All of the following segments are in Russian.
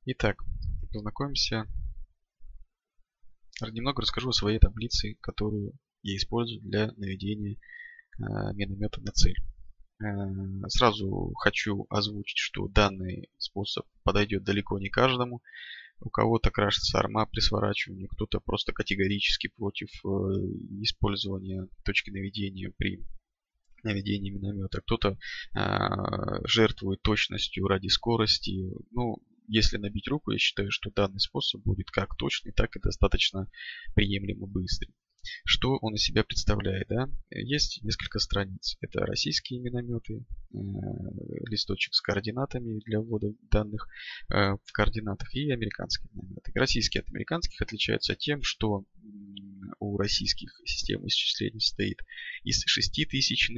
Итак, познакомимся. Немного расскажу о своей таблице, которую я использую для наведения миномета на цель. Сразу хочу озвучить, что данный способ подойдет далеко не каждому. У кого-то крашится арма при сворачивании, кто-то просто категорически против использования точки наведения при наведении миномета, кто-то жертвует точностью ради скорости. Ну, если набить руку, я считаю, что данный способ будет как точный, так и достаточно приемлемо быстрый. Что он из себя представляет? Да? Есть несколько страниц. Это российские минометы, листочек с координатами для ввода данных в координатах, и американские минометы. Российские от американских отличаются тем, что у российских систем исчисления состоит из 6000,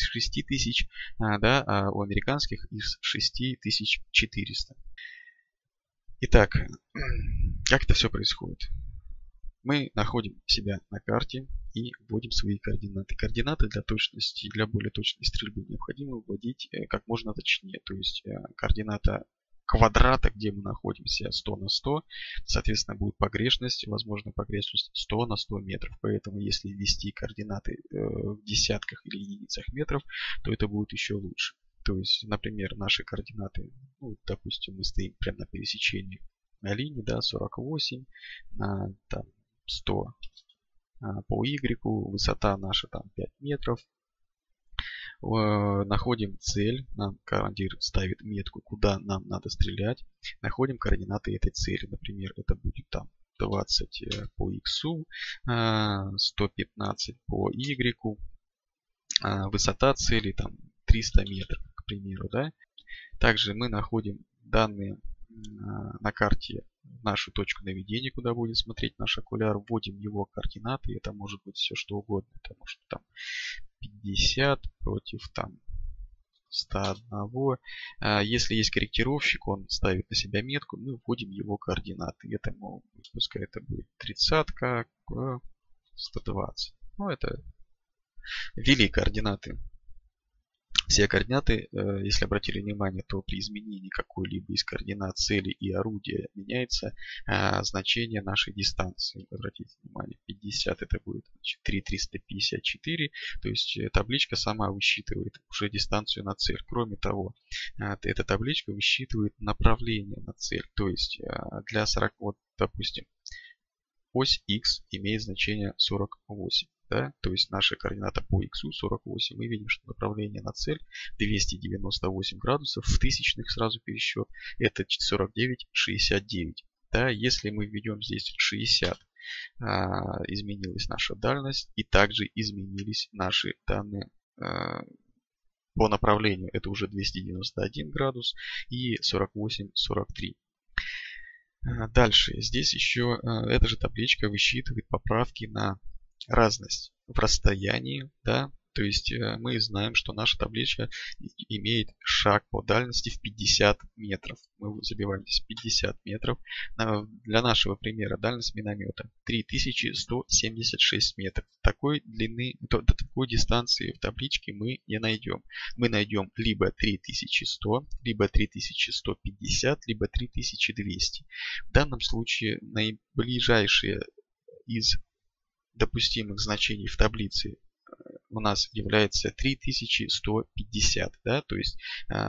да, а у американских из 6400. Итак, как это все происходит? Мы находим себя на карте и вводим свои координаты. Координаты для точности, для более точной стрельбы необходимо вводить как можно точнее. То есть координата квадрата, где мы находимся, 100 на 100, соответственно, будет погрешность, возможно, погрешность 100 на 100 метров. Поэтому, если ввести координаты в десятках или единицах метров, то это будет еще лучше. То есть, например, наши координаты, ну, допустим, мы стоим прямо на пересечении линии, да, 48 на там 100 по Y, высота наша там 5 метров. Находим цель, нам командир ставит метку, куда нам надо стрелять. Находим координаты этой цели. Например, это будет там 20 по X, 115 по Y. Высота цели там 300 метров, к примеру. Да? Также мы находим данные на карте, нашу точку наведения, куда будет смотреть наш окуляр, вводим его координаты. Это может быть все что угодно. Это может там 50 против там 101. Если есть корректировщик, он ставит на себя метку, мы вводим его координаты. Это могут быть, пускай это будет 30, 120. Ну, это ввели координаты. Все координаты, если обратили внимание, то при изменении какой-либо из координат цели и орудия меняется значение нашей дистанции. Обратите внимание, 50 это будет 3,354, то есть табличка сама высчитывает уже дистанцию на цель. Кроме того, эта табличка высчитывает направление на цель. То есть для 40, вот, допустим, ось X имеет значение 48. Да? То есть наша координата по X 48. Мы видим, что направление на цель 298 градусов. В тысячных сразу пересчет. Это 49,69. Да? Если мы введем здесь 60, изменилась наша дальность. И также изменились наши данные по направлению. Это уже 291 градус и 48,43. Дальше. Здесь еще эта же табличка высчитывает поправки на разность в расстоянии. Да? То есть мы знаем, что наша табличка имеет шаг по дальности в 50 метров. Мы забиваем здесь 50 метров. Для нашего примера дальность миномета 3176 метров. Такой длины, до такой дистанции в табличке мы не найдем. Мы найдем либо 3100, либо 3150, либо 3200. В данном случае наиближайшие из допустимых значений в таблице у нас является 3150. Да? То есть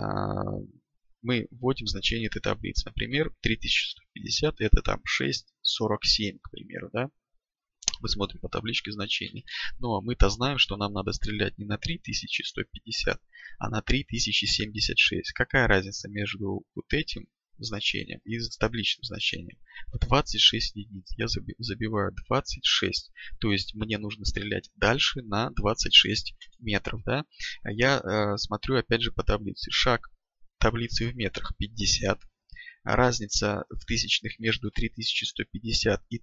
мы вводим значение этой таблицы. Например, 3150 это там 6,47, к примеру. Да? Мы смотрим по табличке значения. Но мы-то знаем, что нам надо стрелять не на 3150, а на 3076. Какая разница между вот этим значением и табличным значением? В 26 единиц. Я забиваю 26. То есть мне нужно стрелять дальше на 26 метров. Да? Я смотрю опять же по таблице. Шаг таблицы в метрах 50. Разница в тысячных между 3150 и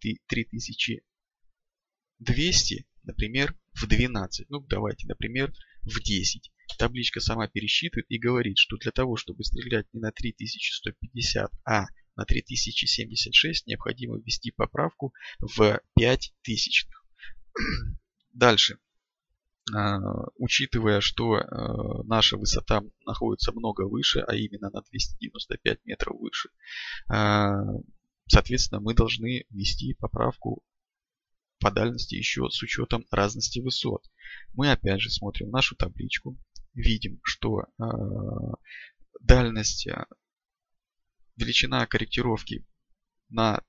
3200, например, в 12. Ну, давайте, например, в 10. Табличка сама пересчитывает и говорит, что для того, чтобы стрелять не на 3150, а на 3076, необходимо ввести поправку в 5000. Дальше. учитывая, что наша высота находится много выше, а именно на 295 метров выше, соответственно, мы должны ввести поправку по дальности еще с учетом разности высот. Мы опять же смотрим нашу табличку, видим, что дальность, величина корректировки на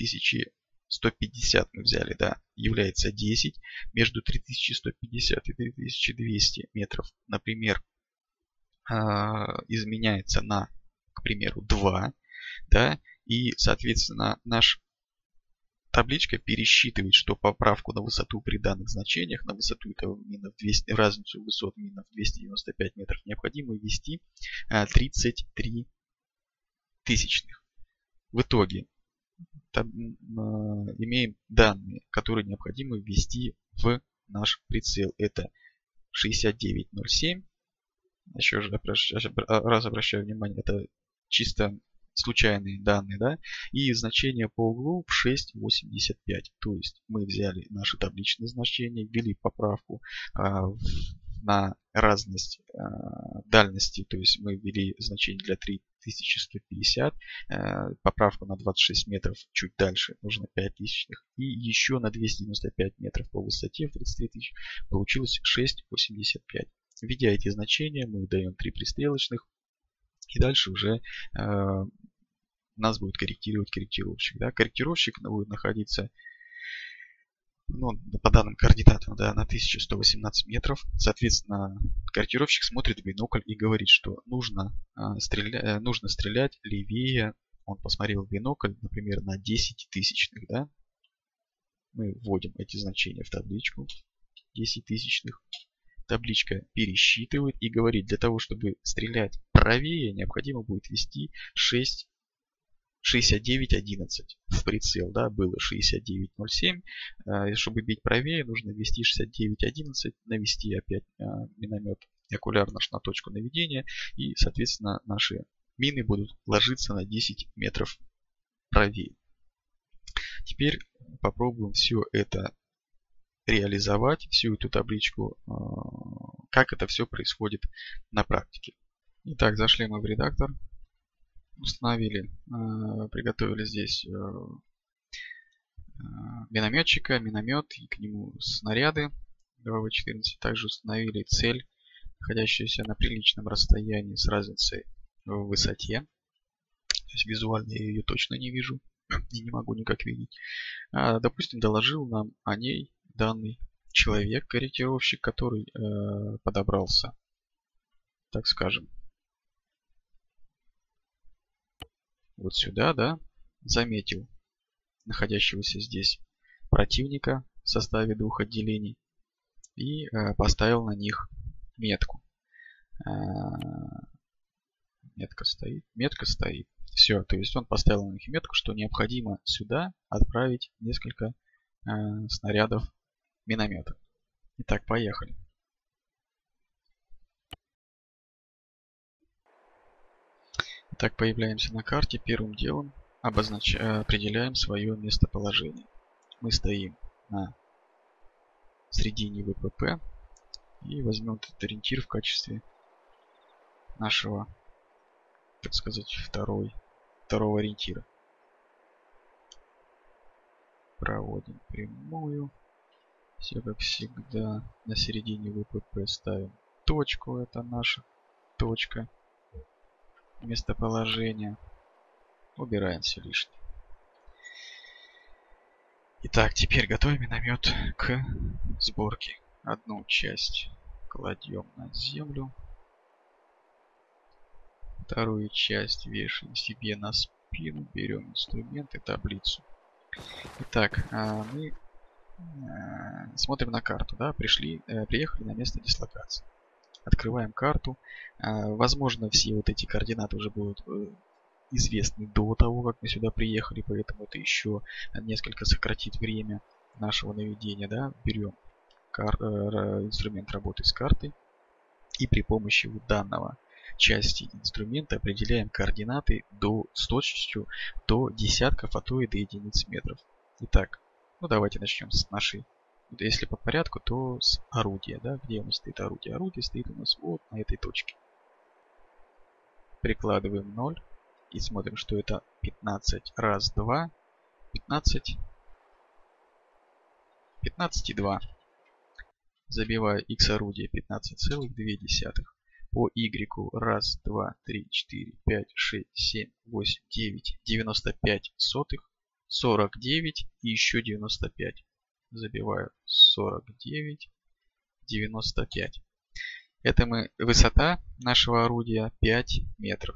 3150 мы взяли, да, является 10. Между 3150 и 3200 метров, например, изменяется на, к примеру, 2, да, и, соответственно, наш табличка пересчитывает, что поправку на высоту при данных значениях, на высоту этого мина в 200, разницу высот мина в 295 метров, необходимо ввести 33 тысячных. В итоге имеем данные, которые необходимо ввести в наш прицел. Это 6907. Еще раз обращаю внимание, это чисто случайные данные, да, и значение по углу в 6,85. То есть мы взяли наши табличные значения, ввели поправку на разность дальности, то есть мы ввели значение для 3150, поправку на 26 метров чуть дальше нужно 5 тысячных, и еще на 295 метров по высоте в 33 тысяч получилось 6,85. Введя эти значения, мы даем 3 пристрелочных, и дальше уже нас будет корректировать корректировщик. Да? Корректировщик будет находиться, ну, по данным координатам, да, на 1118 метров. Соответственно, корректировщик смотрит в бинокль и говорит, что нужно стрелять левее. Он посмотрел в бинокль, например, на 10 тысячных. Да? Мы вводим эти значения в табличку 10 тысячных. Табличка пересчитывает и говорит, для того, чтобы стрелять правее, необходимо будет ввести 6911 в прицел. Да, было 6907. Чтобы бить правее, нужно ввести 6911, навести опять миномет окулярно на точку наведения. И, соответственно, наши мины будут ложиться на 10 метров правее. Теперь попробуем все это реализовать, всю эту табличку, как это все происходит на практике. Итак, зашли мы в редактор, установили, приготовили здесь минометчика, миномет и к нему снаряды 2В14. Также установили цель, находящуюся на приличном расстоянии с разницей в высоте. То есть визуально я ее точно не вижу и не могу никак видеть. Допустим, доложил нам о ней данный человек, корректировщик, который подобрался, так скажем, вот сюда, да, заметил находящегося здесь противника в составе 2 отделений и поставил на них метку. Метка стоит. Все, то есть он поставил на них метку, что необходимо сюда отправить несколько снарядов миномета. Итак, поехали. Итак, появляемся на карте. Первым делом определяем свое местоположение. Мы стоим на середине ВПП и возьмем этот ориентир в качестве нашего, так сказать, второго ориентира. Проводим прямую. Все как всегда. На середине ВПП ставим точку. Это наша точка местоположения. Убираем все лишнее. Итак, теперь готовим миномет к сборке. Одну часть кладем на землю. Вторую часть вешаем себе на спину. Берем инструменты, таблицу. Итак, мы смотрим на карту. Да? Приехали на место дислокации. Открываем карту. Возможно, все вот эти координаты уже будут известны до того, как мы сюда приехали, поэтому это еще несколько сократит время нашего наведения. Да? Берем инструмент работы с картой и при помощи вот данного части инструмента определяем координаты с точностью до десятков, а то и до единиц метров. Итак, ну давайте начнем с нашей Если по порядку, то с орудия, да, где у нас стоит орудие? Орудие стоит у нас вот на этой точке. Прикладываем 0 и смотрим, что это 15 раз 2, 15, 15,2. Забиваю x орудие 15,2. По y 1, 2, 3, 4, 5, 6, 7, 8, 9, 95 сотых, 49 и еще 95. Забиваю 49, 95. Это высота нашего орудия 5 метров.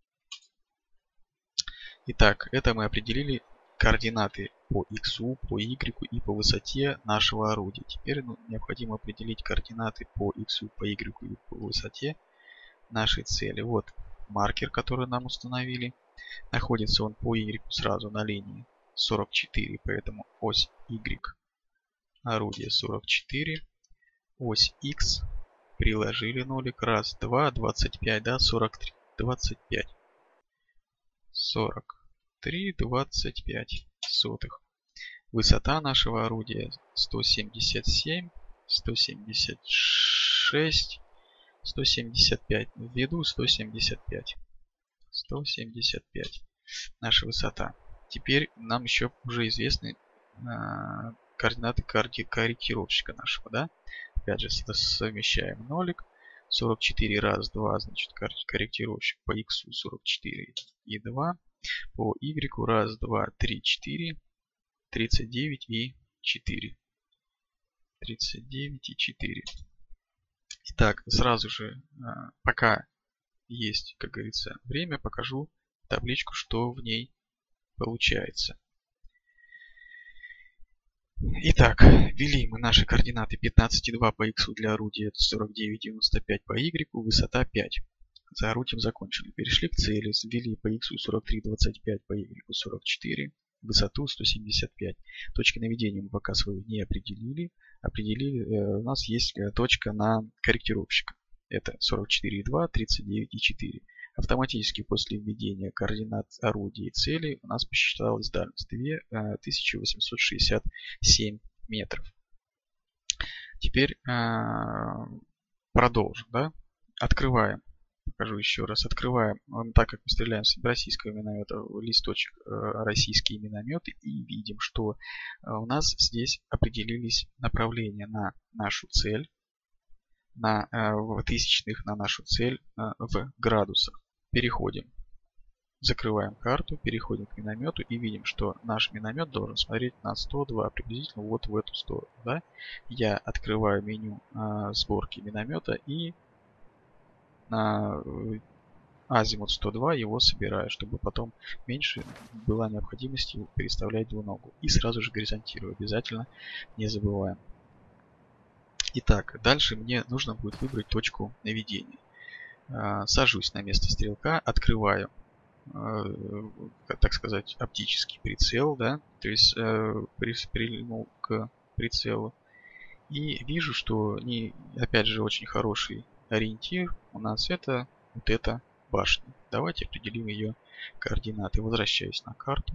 Итак, это мы определили координаты по x, по y и по высоте нашего орудия. Теперь необходимо определить координаты по x, по y и по высоте нашей цели. Вот маркер, который нам установили. Находится он по y сразу на линии 44, поэтому ось y орудие 44, ось x приложили нолик, 1, 2, 25, да, 43, 25. 43, 25 сотых. Высота нашего орудия 177, 176, 175. Введу 175. 175. Наша высота. Теперь нам еще уже известны координаты корректировщика нашего, да? Опять же, совмещаем нолик. 44 раз 2, значит, корректировщик по x 44 и 2. По y раз, 2, 3, 4, 39 и 4. 39 и 4. Итак, сразу же, пока есть, как говорится, время, покажу табличку, что в ней получается. Итак, ввели мы наши координаты 15,2 по x для орудия, 49,95 по y, высота 5. За орудием закончили. Перешли к цели, ввели по x 43,25, по y 44, высоту 175. Точки наведения мы пока свою не определили. У нас есть точка на корректировщика. Это 44,2, 39,4. Автоматически после введения координат орудия и цели у нас посчиталась дальность 2867 метров. Теперь продолжим. Да? Открываем. Покажу еще раз. Открываем, так как мы стреляем с российского миномета, листочек российские минометы и видим, что у нас здесь определились направления на нашу цель. В тысячных на нашу цель в градусах. Переходим, закрываем карту, переходим к миномету и видим, что наш миномет должен смотреть на 102, приблизительно вот в эту сторону. Да? Я открываю меню сборки миномета и на азимут 102 его собираю, чтобы потом меньше была необходимость его переставлять двуногу. И сразу же горизонтирую, обязательно не забываем. Итак, дальше мне нужно будет выбрать точку наведения. Сажусь на место стрелка, открываю, так сказать, оптический прицел, да, то есть прильнул к прицелу. И вижу, что опять же очень хороший ориентир у нас это вот эта башня. Давайте определим ее координаты. Возвращаюсь на карту.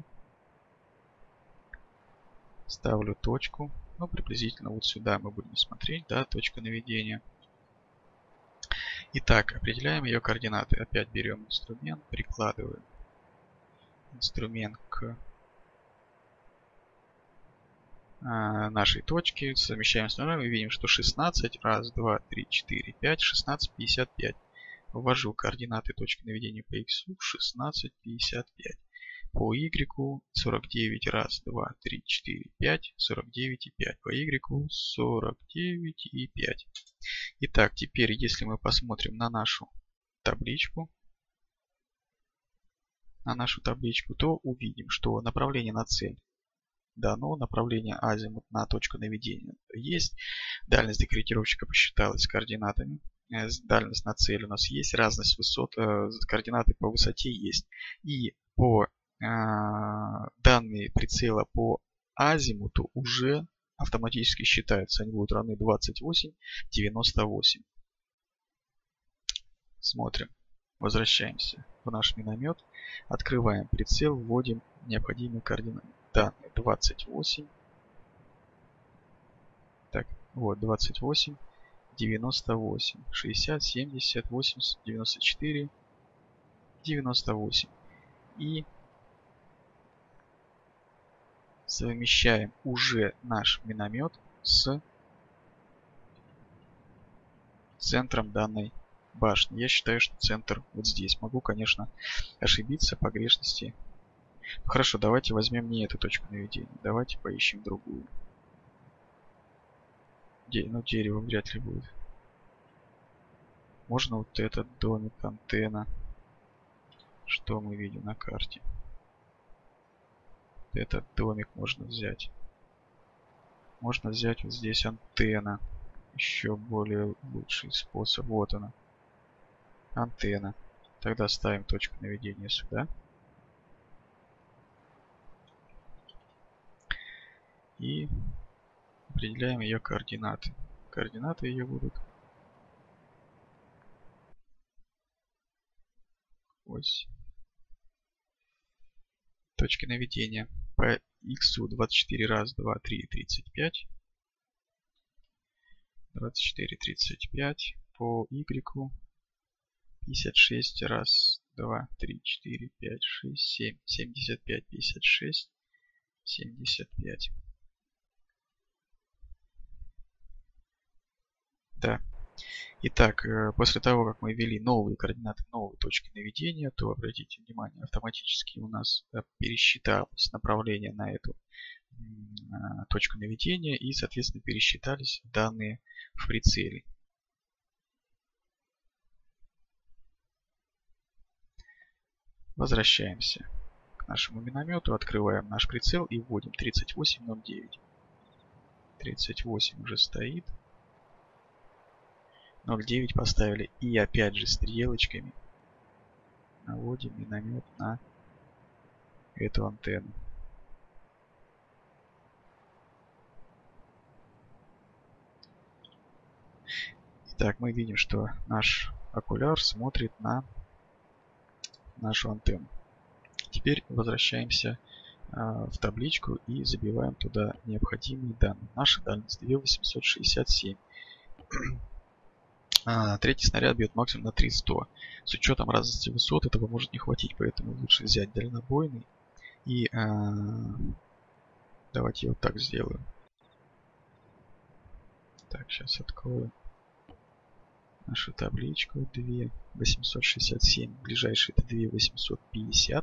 Ставлю точку. Ну, приблизительно вот сюда мы будем смотреть, да, точка наведения. Итак, определяем ее координаты. Опять берем инструмент, прикладываем инструмент к нашей точки, совмещаем с нулем и видим, что 16, раз, 2, 3, 4, 5, 16, 55. Ввожу координаты точки наведения по x 16, 55. По y 49, раз, 2, 3, 4, 5, 49 и 5. По y 49 и 5. Итак, теперь, если мы посмотрим на нашу табличку, то увидим, что направление на цель дано, направление азимут на точку наведения есть, дальность до корректировщика посчиталась с координатами, дальность на цель у нас есть, разность высот, координаты по высоте есть. И по данные прицела по азимуту уже автоматически считаются, они будут равны 28, 98. Смотрим, возвращаемся в наш миномет, открываем прицел, вводим необходимые координаты. Данные 28, Вот, 28, 98, 60, 70, 80, 94, 98. И совмещаем уже наш миномет с центром данной башни. Я считаю, что центр вот здесь. Могу, конечно, ошибиться, погрешности. Хорошо, давайте возьмем не эту точку наведения. Давайте поищем другую. Ну, дерево вряд ли будет. Можно вот этот домик, антенна. Что мы видим на карте? Этот домик можно взять. Можно взять вот здесь антенна. Еще более лучший способ. Вот она. Антенна. Тогда ставим точку наведения сюда. И определяем ее координаты. Координаты ее будут ось. Точки наведения. По x 24 раз, 2, 3, 35. 24, 35. По y 56 раз, 2, 3, 4, 5, 6, 7, 75, 56, 75. Да. Итак, после того, как мы ввели новые координаты, новые точки наведения, то, обратите внимание, автоматически у нас пересчиталось направление на эту точку наведения и, соответственно, пересчитались данные в прицеле. Возвращаемся к нашему миномету, открываем наш прицел и вводим 3809. 38 уже стоит. 0,9 поставили и опять же стрелочками наводим миномет на эту антенну. Итак, мы видим, что наш окуляр смотрит на нашу антенну. Теперь возвращаемся в табличку и забиваем туда необходимые данные. Наша дальность 2867. Третий снаряд бьет максимум на 3100. С учетом разности высот этого может не хватить, поэтому лучше взять дальнобойный. И давайте я вот так сделаю. Так, сейчас открою нашу табличку. 2867. Ближайший это 2850.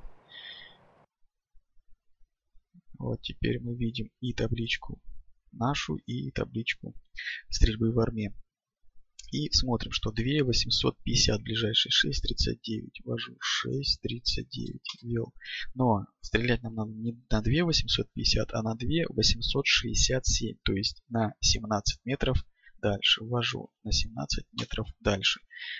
Вот теперь мы видим и табличку нашу, и табличку стрельбы в армии. И смотрим, что 2850 ближайший 6.39. Ввожу 6.39. Ввел. Но стрелять нам надо не на 2850, а на 2867. То есть на 17 метров дальше. Ввожу на 17 метров дальше.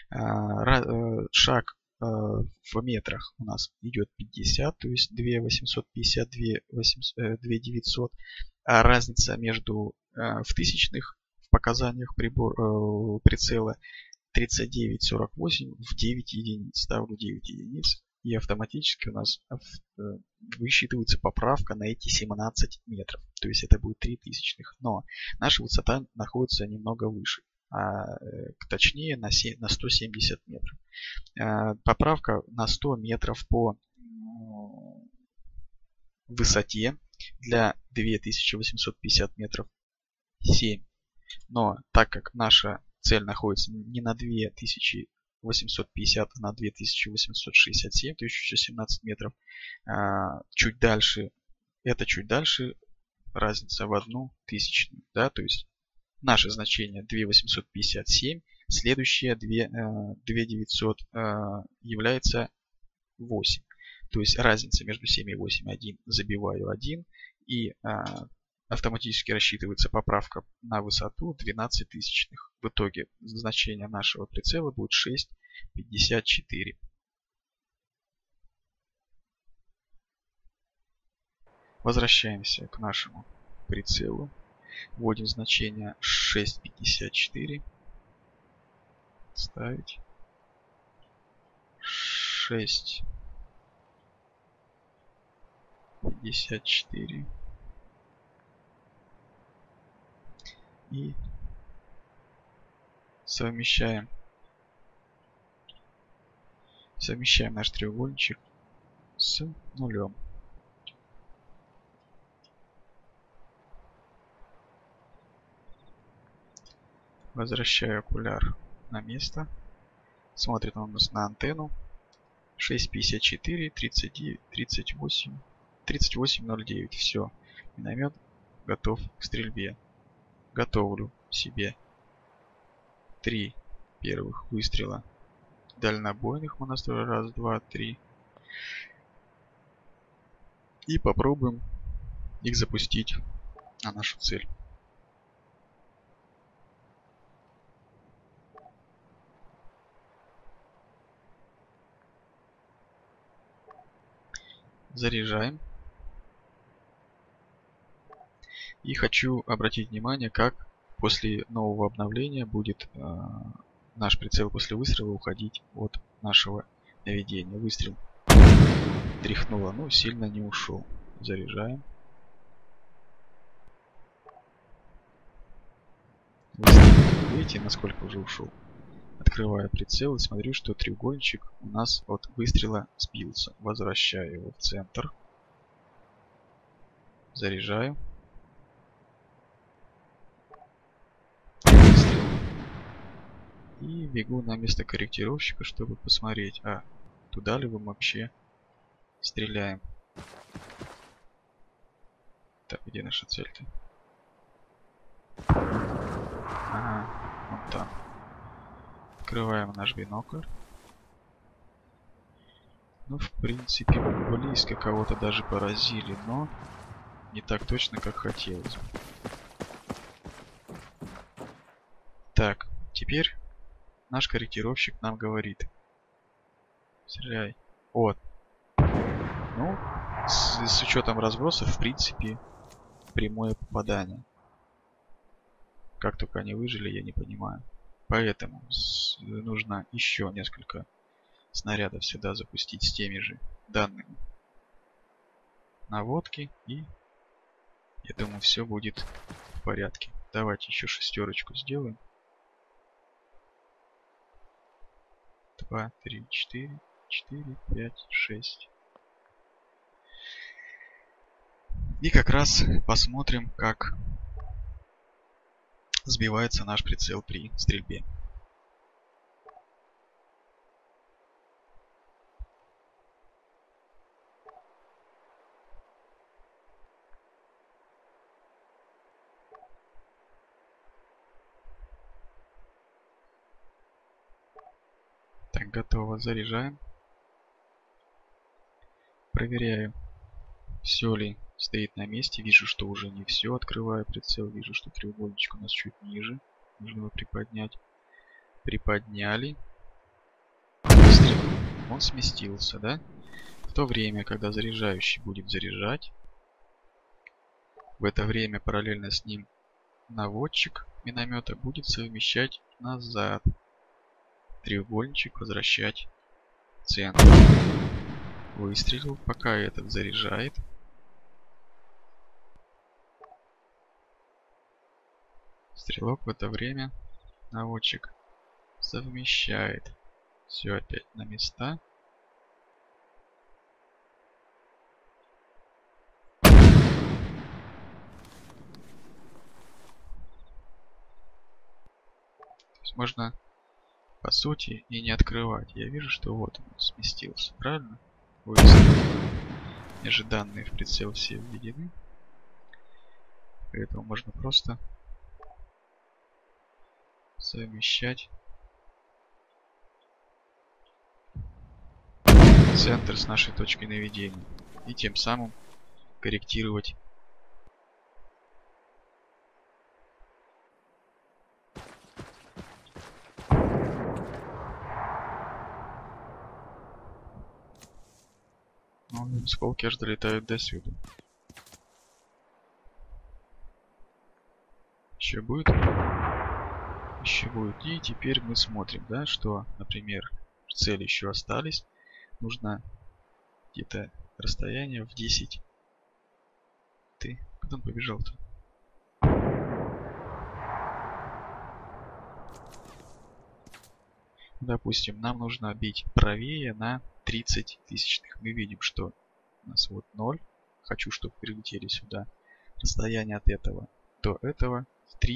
Шаг в метрах у нас идет 50, то есть 2850, 2900. А разница между в тысячных показаниях прицела 39,48 в 9 единиц. Ставлю 9 единиц и автоматически у нас высчитывается поправка на эти 17 метров. То есть это будет 3 тысячных. Но наша высота находится немного выше. Точнее на 170 метров. Поправка на 100 метров по высоте для 2850 метров 7. Но так как наша цель находится не на 2850, а на 2867, то еще 17 метров, чуть дальше, чуть дальше разница в 1 тысячную. Да? То есть наше значение 2857, следующее 2900 является 8. То есть разница между 7 и 8 1, забиваю 1 и автоматически рассчитывается поправка на высоту 12 тысячных. В итоге значение нашего прицела будет 6,54. Возвращаемся к нашему прицелу. Вводим значение 6,54. Ставить 6,54. И совмещаем наш треугольничек с нулем. Возвращаю окуляр на место. Смотрит он у нас на антенну. 6,54, 39, 38, 38,09. Все. Миномет готов к стрельбе. Готовлю себе 3 первых выстрела дальнобойных. У нас тоже 1, 2, 3. И попробуем их запустить на нашу цель. Заряжаем. И хочу обратить внимание, как после нового обновления будет наш прицел после выстрела уходить от нашего наведения. Выстрел тряхнуло, но сильно не ушел. Заряжаем. Выстрел. Видите, насколько уже ушел. Открываю прицел и смотрю, что треугольничек у нас от выстрела сбился. Возвращаю его в центр. Заряжаю. Выстрел. И бегу на место корректировщика, чтобы посмотреть, туда ли мы вообще стреляем. Так, где наша цель-то? Ага, вон там. Открываем наш бинокль. Ну, в принципе, близко кого-то даже поразили, но не так точно, как хотелось. Так, теперь наш корректировщик нам говорит. Стреляй. Вот. Ну, с учетом разбросов, в принципе, прямое попадание. Как только они выжили, я не понимаю. Поэтому нужно еще несколько снарядов сюда запустить с теми же данными наводки. И я думаю, все будет в порядке. Давайте еще шестерочку сделаем. 2, 3, 4, 4, 5, 6. И как раз посмотрим, как сбивается наш прицел при стрельбе. Так, готово. Заряжаем. Проверяю, все ли стоит на месте. Вижу, что уже не все. Открываю прицел. Вижу, что треугольничек у нас чуть ниже. Нужно его приподнять. Приподняли. Выстрел. Он сместился, да? В то время, когда заряжающий будет заряжать, в это время параллельно с ним наводчик миномета будет совмещать назад. Треугольничек возвращать в центр. Выстрелил, пока этот заряжает. Стрелок в это время, наводчик, совмещает. Все опять на места. То есть можно, по сути, и не открывать. Я вижу, что вот он сместился, правильно? Выстрелил. Мне же данные в прицел все введены. Поэтому можно просто совмещать центр с нашей точкой наведения. И тем самым корректировать осколки аж долетают до сюда. Еще будет? Еще будет. И теперь мы смотрим, да, что, например, цели еще остались. Нужно где-то расстояние в 10. Ты куда он побежал-то? допустим, нам нужно бить правее на 30 тысячных. Мы видим, что у нас вот 0. Хочу, чтобы прилетели сюда. Расстояние от этого до этого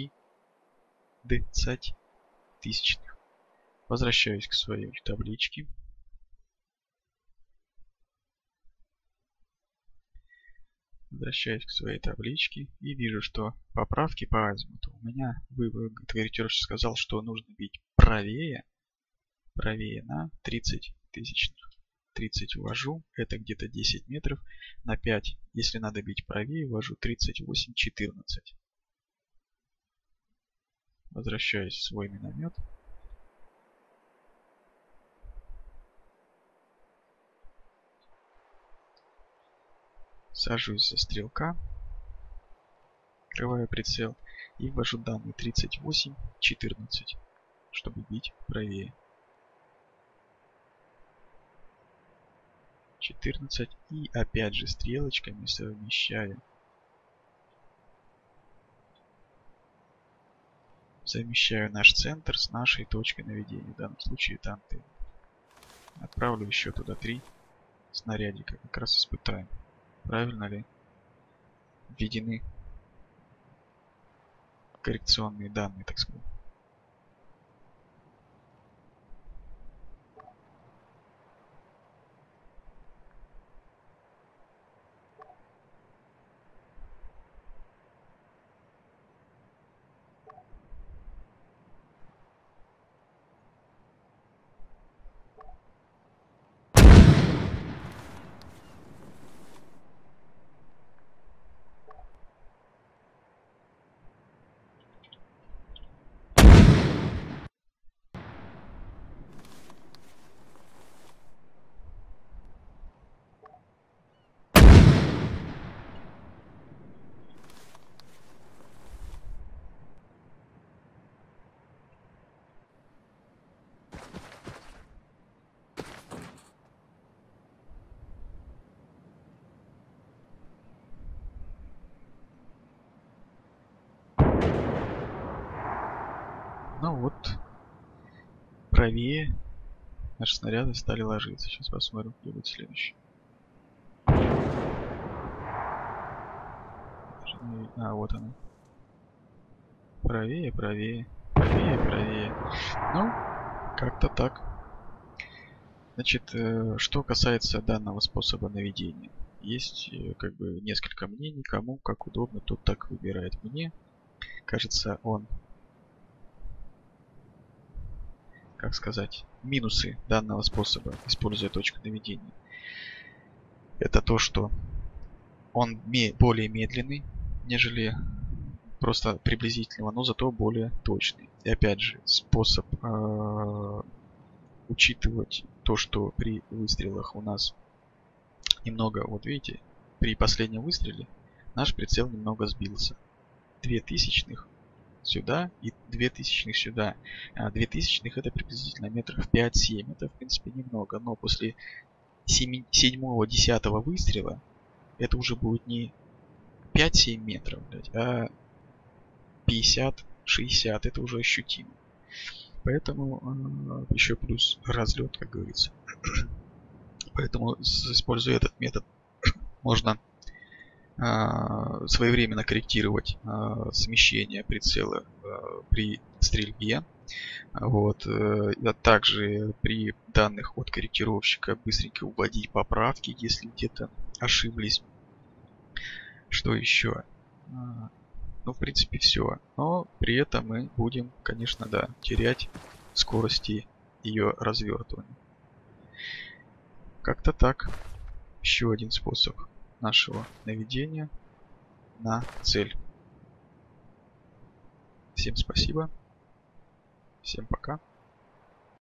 30 тысячных. Возвращаюсь к своей табличке. И вижу, что поправки по азимуту. У меня корректировщик сказал, что нужно бить правее на 30 тысячных. 30 ввожу, это где-то 10 метров. На 5, если надо бить правее, ввожу 38, 14. Возвращаюсь в свой миномет. Сажусь за стрелка. Открываю прицел и ввожу данные 38, 14, чтобы бить правее. 14 и опять же стрелочками совмещаю наш центр с нашей точкой наведения. В данном случае это антенна. Отправлю еще туда 3 снарядика. Как раз испытаем, правильно ли введены коррекционные данные, так сказать. Ну вот, правее наши снаряды стали ложиться. Сейчас посмотрим, где будет следующий. А, вот она. Правее. Ну, как-то так. Значит, что касается данного способа наведения. Есть как бы несколько мнений, кому как удобно, тот так выбирает. Мне кажется, он, как сказать, минусы данного способа, используя точку наведения. Это то, что он более медленный, нежели просто приблизительного, но зато более точный. И опять же, способ учитывать то, что при выстрелах у нас немного, вот видите, при последнем выстреле наш прицел немного сбился. 2000 сюда и 2000 сюда. 2000 это приблизительно метров 5-7. Это в принципе немного, но после 7-10 выстрела это уже будет не 5-7 метров, а 50-60. Это уже ощутимо. Поэтому еще плюс разлет, как говорится. Поэтому, используя этот метод, можно своевременно корректировать смещение прицела при стрельбе. Вот. А также при данных от корректировщика быстренько вводить поправки, если где-то ошиблись. Что еще? Ну, в принципе, все. Но при этом мы будем, конечно, да, терять скорости ее развертывания. Как-то так. Еще один способ нашего наведения на цель. Всем спасибо. Всем пока.